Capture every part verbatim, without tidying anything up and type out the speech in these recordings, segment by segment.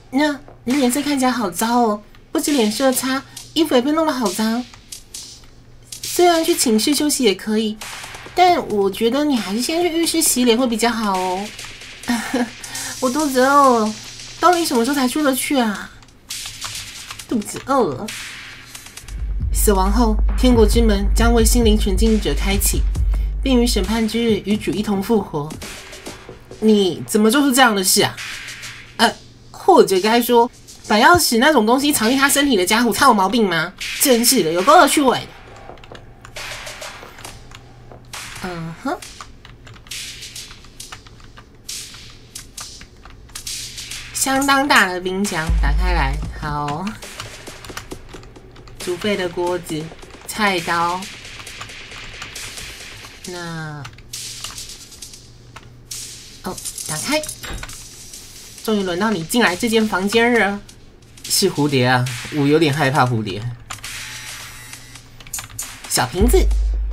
那你脸色看起来好糟哦，不止脸色差，衣服也被弄得好脏。虽然去寝室休息也可以，但我觉得你还是先去浴室洗脸会比较好哦。我肚子饿了，到底什么时候才出得去啊？肚子饿了。死亡后，天国之门将为心灵纯净者开启，并于审判之日与主一同复活。你怎么做出这样的事啊？呃，或者该说，把钥匙那种东西藏进他身体的家伙，他有毛病吗？真是的，有够恶趣味的。嗯哼。相当大的冰箱打开来，好。煮沸的锅子，菜刀。那，哦，打开。终于轮到你进来这间房间了。 是蝴蝶啊，我有点害怕蝴蝶。 小瓶子。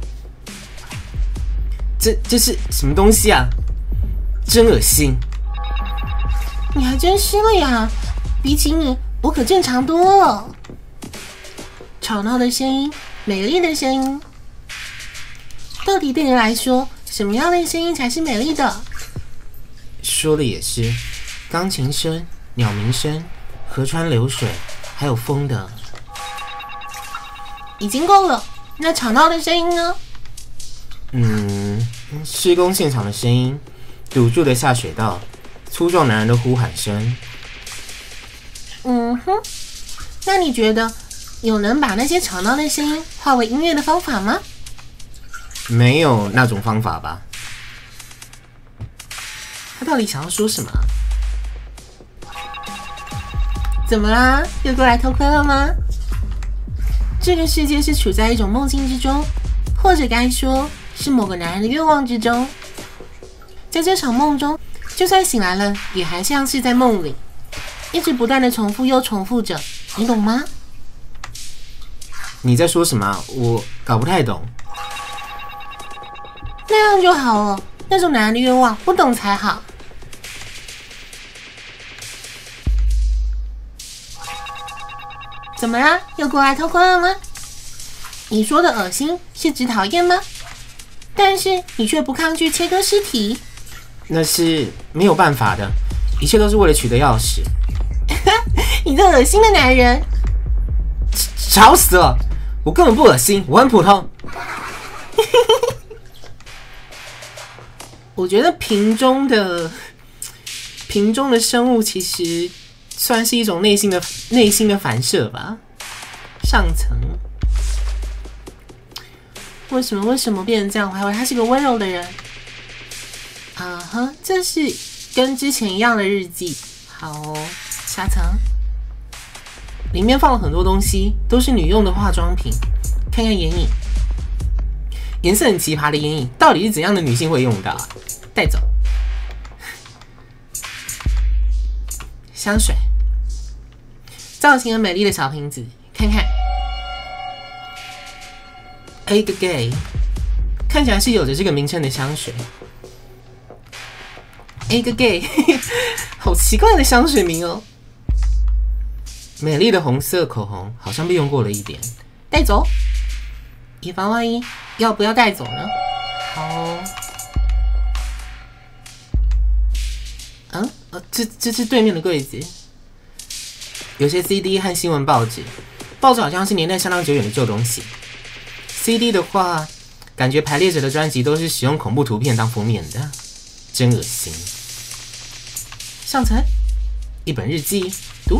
这这是什么东西啊？真恶心！ 你还真是了呀，比起你，我可正常多了。吵闹的声音，美丽的声音。到底对你来说，什么样的声音才是美丽的？ 说的也是，钢琴声、鸟鸣声、河川流水，还有风的。 已经够了。那吵闹的声音呢？ 嗯，施工现场的声音，堵住的下水道，粗壮男人的呼喊声。 嗯哼，那你觉得有能把那些吵闹的声音化为音乐的方法吗？ 没有那种方法吧？ 他到底想要说什么？怎么啦？又过来偷窥了吗？这个世界是处在一种梦境之中，或者该说是某个男人的愿望之中。在这场梦中，就算醒来了，也还像是在梦里，一直不断的重复又重复着，你懂吗？ 你在说什么？我搞不太懂。 那样就好了，那种男人的愿望，不懂才好。怎么啦？又过来偷窥了吗？你说的恶心是指讨厌吗？但是你却不抗拒切割尸体。 那是没有办法的，一切都是为了取得钥匙。 你这恶心的男人！ 吵死了！我根本不恶心，我很普通。 我觉得瓶中的瓶中的生物其实算是一种内心的内心的反射吧。上层为什么为什么变成这样？我还以为他是个温柔的人。啊哈，这是跟之前一样的日记。好哦，下层里面放了很多东西，都是女用的化妆品。看看眼影，颜色很奇葩的眼影，到底是怎样的女性会用到啊？带走。香水，造型很美丽的小瓶子，看看。Egg Gay， 看起来是有着这个名称的香水。Egg Gay， 好奇怪的香水名哦。美丽的红色口红好像被用过了一点，带走，以防万一，要不要带走呢？好哦。嗯，呃，这这是对面的柜子，有些 C D 和新闻报纸，报纸好像是年代相当久远的旧东西。C D 的话，感觉排列着的专辑都是使用恐怖图片当封面的，真恶心。上层，一本日记，读。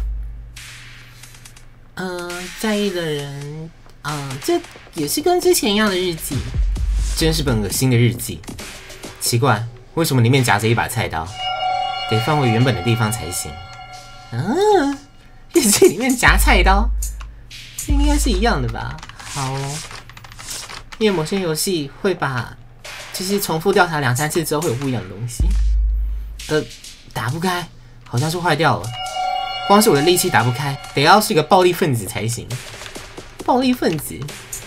嗯、呃，在意的人，嗯、呃，这也是跟之前一样的日记， 真是本恶心的日记。奇怪，为什么里面夹着一把菜刀？得放回原本的地方才行。 嗯，日记里面夹菜刀，这应该是一样的吧？好哦，因为某些游戏会把，就是重复调查两三次之后会有不一样的东西。呃，打不开，好像是坏掉了。光是我的力气打不开，得要是个暴力分子才行。暴力分子，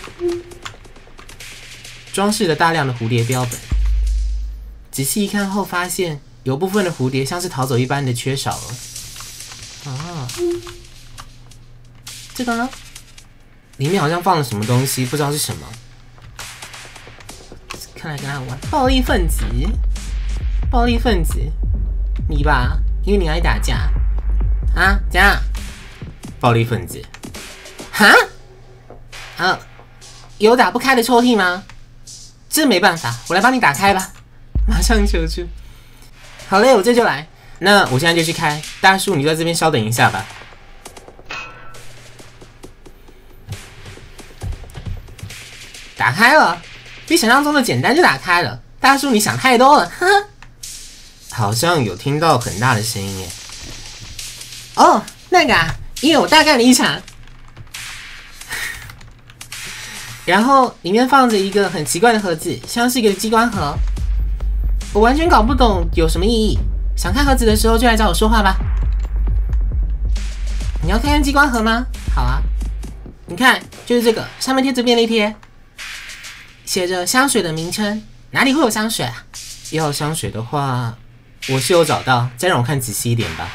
装饰了大量的蝴蝶标本。仔细一看后，发现有部分的蝴蝶像是逃走一般的缺少了。 啊， 这个呢？ 里面好像放了什么东西，不知道是什么。 看来跟他玩暴力分子，暴力分子，你吧，因为你爱打架啊？怎样？ 暴力分子？ 哈？啊，有打不开的抽屉吗？这没办法，我来帮你打开吧。马上求助。好嘞，我这就来。 那我现在就去开。大叔，你就在这边稍等一下吧。 打开了，比想象中的简单就打开了。大叔，你想太多了，哈哈。 好像有听到很大的声音耶。 哦，那个啊，因为我大概了一场。然后里面放着一个很奇怪的盒子，像是一个机关盒。我完全搞不懂有什么意义。想看盒子的时候就来找我说话吧。你要看看机关盒吗？好啊。你看，就是这个，上面贴着便利贴，写着香水的名称。哪里会有香水啊？ 要香水的话，我是有找到，再让我看仔细一点吧。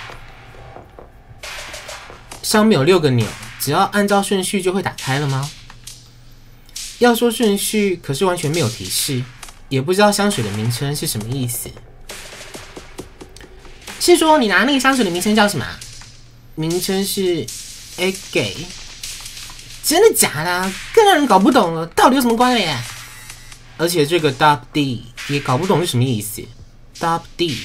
上面有六个钮，只要按照顺序就会打开了吗？要说顺序，可是完全没有提示，也不知道香水的名称是什么意思。 是说你拿那个香水的名称叫什么、啊？ 名称是 A Gay。 真的假的、啊？更让人搞不懂了，到底有什么关联、啊？ 而且这个 Dub D 也搞不懂是什么意思。Dub D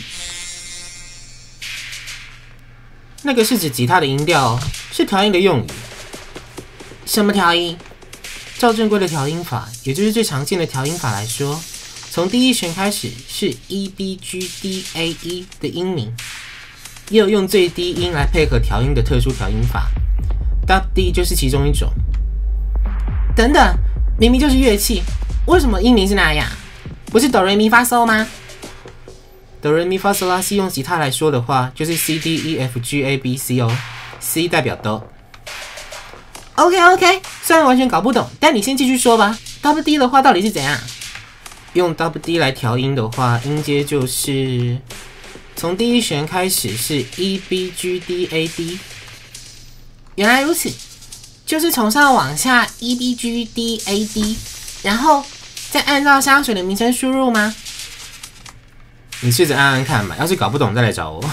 那个是指吉他的音调，是调音的用语。 什么调音？ 照正规的调音法，也就是最常见的调音法来说，从第一弦开始是 E B G D A E 的音名，也有用最低音来配合调音的特殊调音法。Dub D 就是其中一种。 等等，明明就是乐器，为什么音名是那样？不是哆来咪发嗦吗？ 哆来咪发嗦拉西用吉他来说的话，就是 C D E F G A B C 哦 ，C 代表哆。 OK OK， 虽然完全搞不懂，但你先继续说吧。Dub D 的话到底是怎样？ 用 Dub D 来调音的话，音阶就是从第一弦开始是 E B G D A D。 原来如此，就是从上往下 E B G D A D， 然后再按照香水的名称输入吗？ 你试着按按看吧，要是搞不懂再来找我。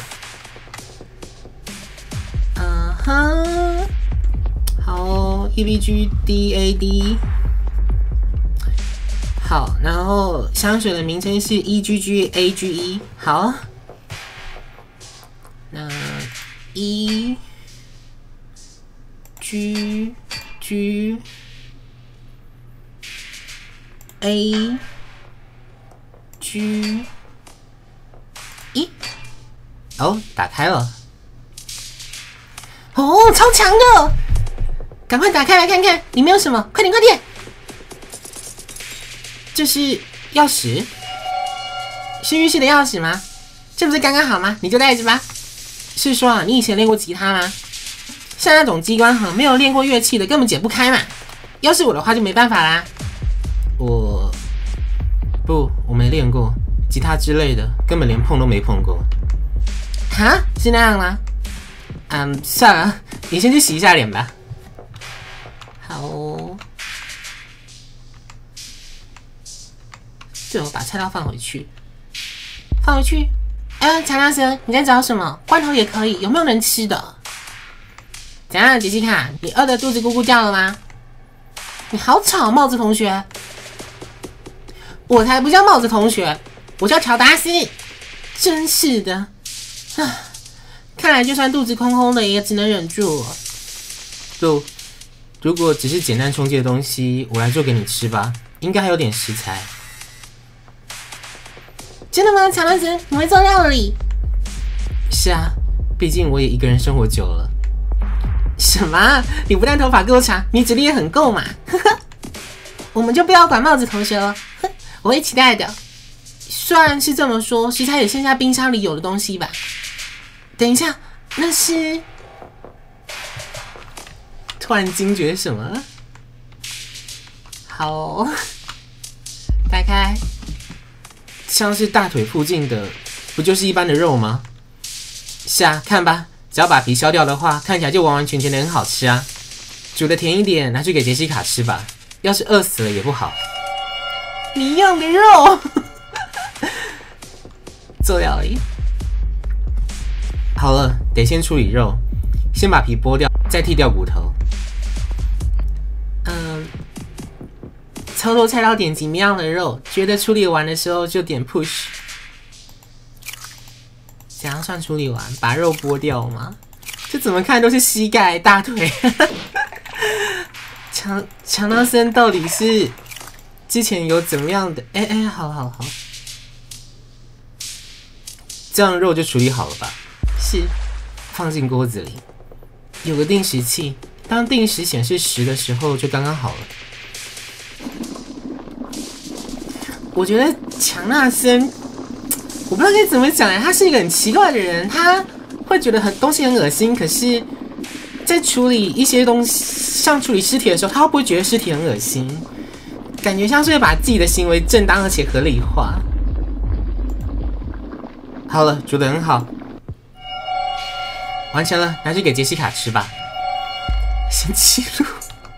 嗯哼，好哦 ，E B G D A D， 好，然后香水的名称是 E G G A G E， 好，那 E G G A G E， 哦，打开了。 哦，超强的！赶快打开来看看，里面有什么？快点，快点！这是钥匙，是浴室的钥匙吗？这不是刚刚好吗？你就带着吧。是说啊，你以前练过吉他吗？像那种机关盒，没有练过乐器的根本解不开嘛。要是我的话就没办法啦。 我不，我没练过吉他之类的，根本连碰都没碰过。 哈，是那样吗？嗯，算了，你先去洗一下脸吧。好哦，对，我把菜刀放回去，放回去。哎，强大神，你在找什么？罐头也可以，有没有能吃的？怎样，杰西卡，你饿得肚子咕咕叫了吗？你好吵，帽子同学。我才不叫帽子同学，我叫乔达斯。真是的，啊，看来就算肚子空空的，也只能忍住了。 就如果只是简单充饥的东西，我来做给你吃吧，应该还有点食材。 真的吗，乔达斯？你会做料理？ 是啊，毕竟我也一个人生活久了。 什么？你不但头发够长，你指力也很够嘛！呵呵，我们就不要管帽子同学了，哼，我会期待的。虽然是这么说，食材也剩下冰箱里有的东西吧。等一下，那是……突然惊觉什么？好哦，打开， 像是大腿附近的，不就是一般的肉吗？是啊，看吧。 只要把皮削掉的话，看起来就完完全全的很好吃啊！煮的甜一点，拿去给杰西卡吃吧。要是饿死了也不好。 你要的肉， 做料理。好了，得先处理肉，先把皮剥掉，再剔掉骨头。 嗯，操作菜刀点几么样的肉，觉得处理完的时候就点 push。怎样算处理完？把肉剥掉吗？这怎么看都是膝盖、大腿。强强纳森到底是之前有怎么样的？哎、欸、哎、欸，好好好， 这样肉就处理好了吧？ 是， 放进锅子里，有个定时器，当定时显示十的时候就刚刚好了。 我觉得强纳森。我不知道该怎么讲哎，他是一个很奇怪的人，他会觉得很东西很恶心，可是，在处理一些东西，像处理尸体的时候，他会不会觉得尸体很恶心？感觉像是会把自己的行为正当而且合理化。 好了，煮得很好，完成了，拿去给杰西卡吃吧。 先记录。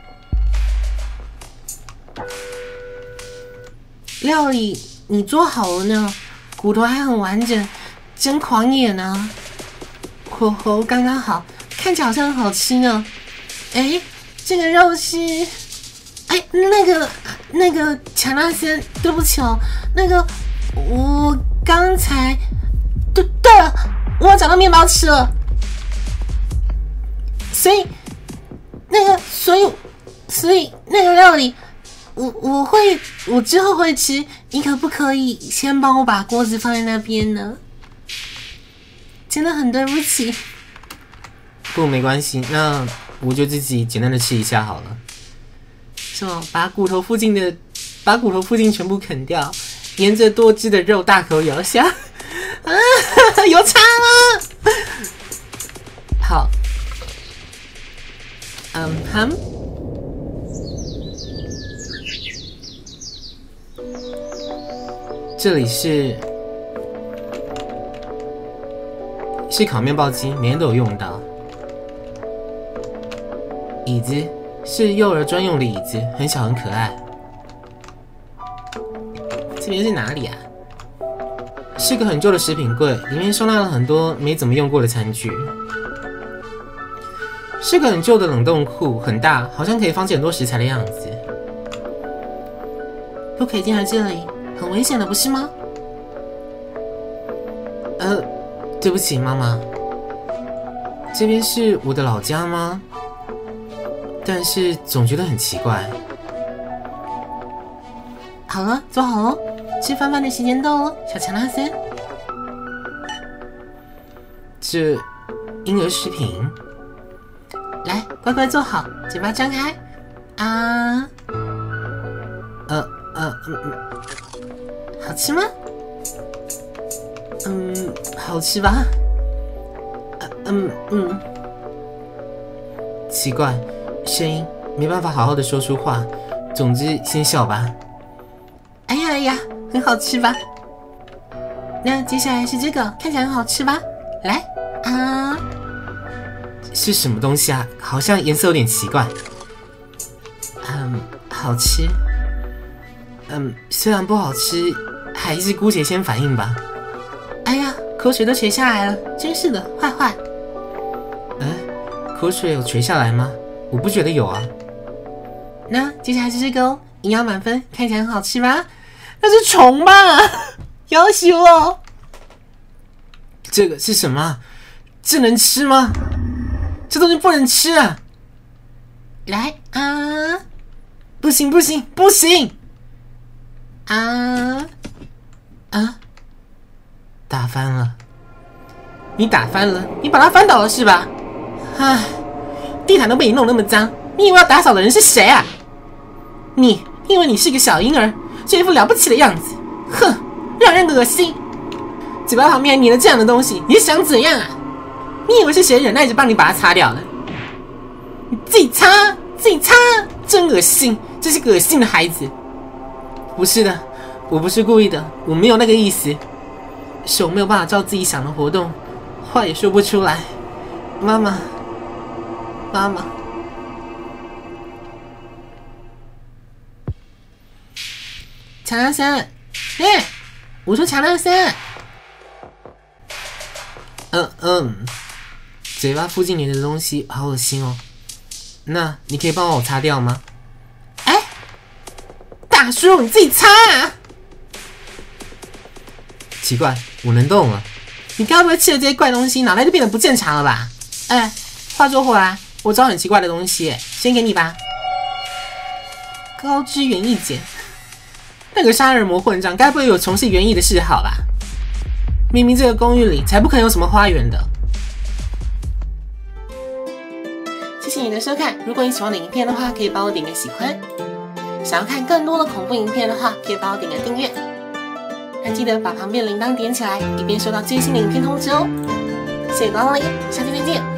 料理你做好了呢。骨头还很完整，真狂野呢！火候刚刚好，看起来好像很好吃呢。哎，这个肉是……哎，那个那个强纳森，对不起哦，那个我刚才……对对了，我找到面包吃了。所以那个，所以所以那个料理。我我会，我之后会吃。你可不可以先帮我把锅子放在那边呢？真的很对不起。 不，没关系，那我就自己简单的吃一下好了。 什么？把骨头附近的，把骨头附近全部啃掉，沿着多汁的肉大口咬下。啊，有差吗？好。嗯哼。 这里是是烤面包机，每天都有用到。椅子是幼儿专用的椅子，很小很可爱。 这边是哪里啊？ 是个很旧的食品柜，里面收纳了很多没怎么用过的餐具。是个很旧的冷冻库，很大，好像可以放进很多食材的样子。 不可以进来这里。很危险的，不是吗？ 呃，对不起，妈妈。这边是我的老家吗？但是总觉得很奇怪。 好了，坐好了，吃饭饭的时间到了，小强纳森。 这婴儿食品。 来，乖乖坐好，嘴巴张开。啊。 呃呃嗯嗯。 好吃吗？嗯，好吃吧？嗯嗯。 奇怪，声音没办法好好的说出话。总之，先笑吧。 哎呀哎呀，很好吃吧？那接下来是这个，看起来很好吃吧？来啊！ 是什么东西啊？好像颜色有点奇怪。 嗯，好吃。 嗯，虽然不好吃。还是姑且先反应吧。 哎呀，口水都垂下来了，真是的，坏坏。 哎，口水有垂下来吗？我不觉得有啊。 那接下来是这个哦，营养满分，看起来很好吃吧？那是虫吧？要死我！ 这个是什么？这能吃吗？这东西不能吃啊！ 来啊！ 不行不行不行！ 啊！啊！ 打翻了！ 你打翻了？你把它翻倒了是吧？唉，地毯都被你弄那么脏，你以为要打扫的人是谁啊？你以为你是个小婴儿，这一副了不起的样子，哼，让人恶心！嘴巴旁边粘了这样的东西，你想怎样啊？你以为是谁忍耐着帮你把它擦掉了？你自己擦，自己擦，真恶心！这是个恶心的孩子。 不是的，我不是故意的，我没有那个意思。 手没有办法照自己想的活动，话也说不出来。 妈妈，妈妈， 强纳森，哎，我说强纳森， 嗯嗯，嘴巴附近粘的东西好恶心哦。那你可以帮我擦掉吗？ 哎，大叔，你自己擦啊！ 奇怪，我能动了。 你该不会吃了这些怪东西，脑袋就变得不正常了吧？哎，话说回来，我找很奇怪的东西，先给你吧。高知园艺简，那个杀人魔混账，该不会有从事园艺的嗜好吧？明明这个公寓里才不可能有什么花园的。谢谢你的收看，如果你喜欢我的影片的话，可以帮我点个喜欢。想要看更多的恐怖影片的话，可以帮我点个订阅。还记得把旁边的铃铛点起来，以便收到最新的影片通知哦。谢谢光临，下期再见。